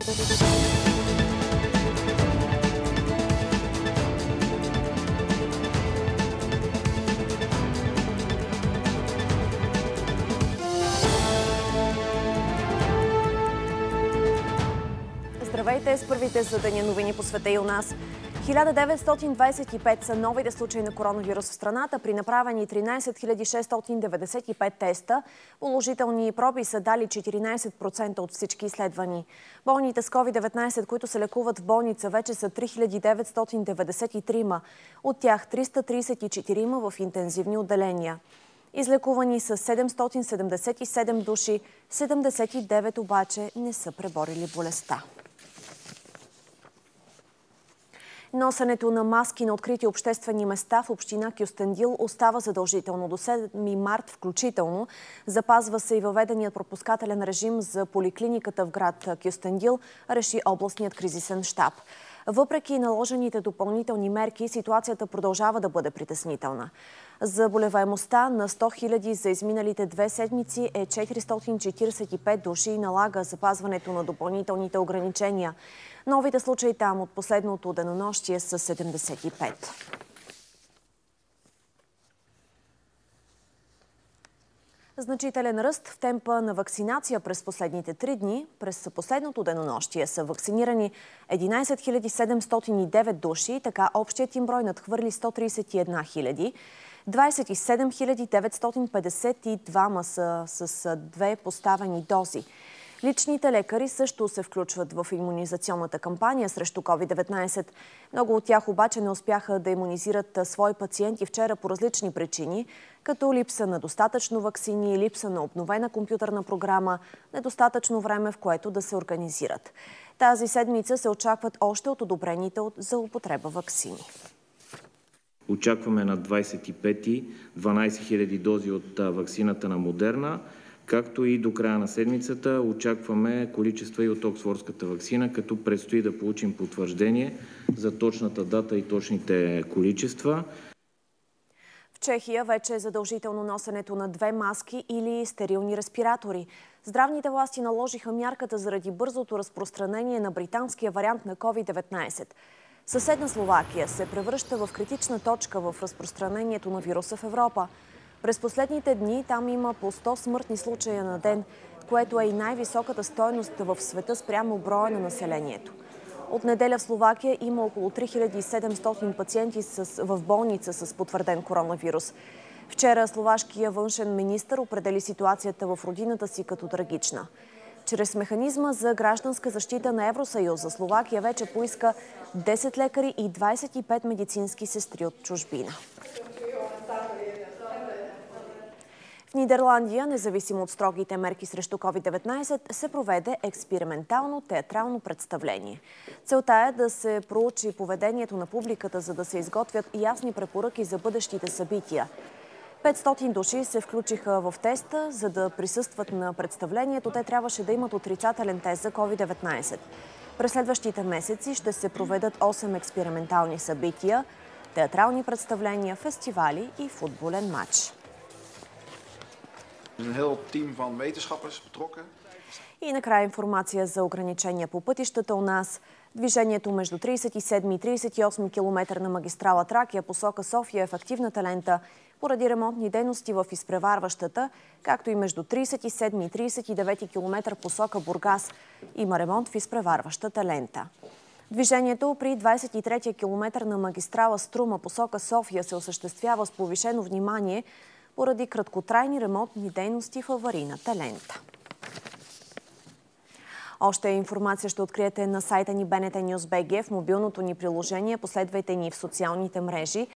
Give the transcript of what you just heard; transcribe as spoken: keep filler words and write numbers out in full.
Здравейте с първите за деня новини по света и у нас. хиляда деветстотин двадесет и пет са новите случаи на коронавирус в страната. При направени тринадесет хиляди шестстотин деветдесет и пет теста, положителни проби са дали четиринадесет процента от всички изследвани. Болните с ковид деветнадесет, които се лекуват в болница, вече са три хиляди деветстотин деветдесет и три. От тях триста тридесет и четири в интензивни отделения. Излекувани са седемстотин седемдесет и седем души, седемдесет и девет обаче не са преборили болестта. Носенето на маски на открити обществени места в община Кюстендил остава задължително до седми март включително. Запазва се и въведеният пропускателен режим за поликлиниката в град Кюстендил, реши областният кризисен щаб. Въпреки наложените допълнителни мерки, ситуацията продължава да бъде притеснителна. Заболеваемостта на сто хиляди за изминалите две седмици е четиристотин четиридесет и пет души и налага запазването на допълнителните ограничения. Новите случаи там от последното денонощие са седемдесет и пет. Значителен ръст в темпа на вакцинация през последните три дни. През последното денонощие са вакцинирани единадесет хиляди седемстотин и девет души, така общият им брой надхвърли сто тридесет и една хиляди. двадесет и седем хиляди деветстотин петдесет и два са с две поставени дози. Личните лекари също се включват в имунизационната кампания срещу ковид деветнадесет. Много от тях обаче не успяха да имунизират свои пациенти вчера по различни причини, като липса на достатъчно ваксини, липса на обновена компютърна програма, недостатъчно време, в което да се организират. Тази седмица се очакват още от одобрените за употреба ваксини. Очакваме на двадесет и пети дванадесет хиляди дози от ваксината на Модерна, както и до края на седмицата очакваме количества и от оксфордската ваксина, като предстои да получим потвърждение за точната дата и точните количества. В Чехия вече е задължително носенето на две маски или стерилни респиратори. Здравните власти наложиха мярката заради бързото разпространение на британския вариант на ковид деветнадесет. Съседна Словакия се превръща в критична точка в разпространението на вируса в Европа. През последните дни там има по сто смъртни случая на ден, което е и най-високата стойност в света спрямо броя на населението. От неделя в Словакия има около три хиляди и седемстотин пациенти в болница с потвърден коронавирус. Вчера словашкият външен министър определи ситуацията в родината си като трагична. Чрез механизма за гражданска защита на Евросъюза Словакия вече поиска десет лекари и двадесет и пет медицински сестри от чужбина. В Нидерландия, независимо от строгите мерки срещу ковид деветнадесет, се проведе експериментално театрално представление. Целта е да се проучи поведението на публиката, за да се изготвят ясни препоръки за бъдещите събития. петстотин души се включиха в теста, за да присъстват на представлението. Те трябваше да имат отрицателен тест за ковид деветнадесет. През следващите месеци ще се проведат осем експериментални събития, театрални представления, фестивали и футболен матч. И накрая информация за ограничения по пътищата у нас. Движението между тридесет и седми и тридесет и осми километър на магистрала Тракия посока София е в активната лента поради ремонтни дейности в изпреварващата, както и между тридесет и седми и тридесет и девети километър посока Бургас. Има ремонт в изпреварващата лента. Движението при двадесет и третия километър на магистрала Струма посока София се осъществява с повишено внимание поради краткотрайни ремонтни дейности в аварийната лента. Още информация ще откриете на сайта ни БНТ Нюз точка БГ, в мобилното ни приложение. Последвайте ни в социалните мрежи.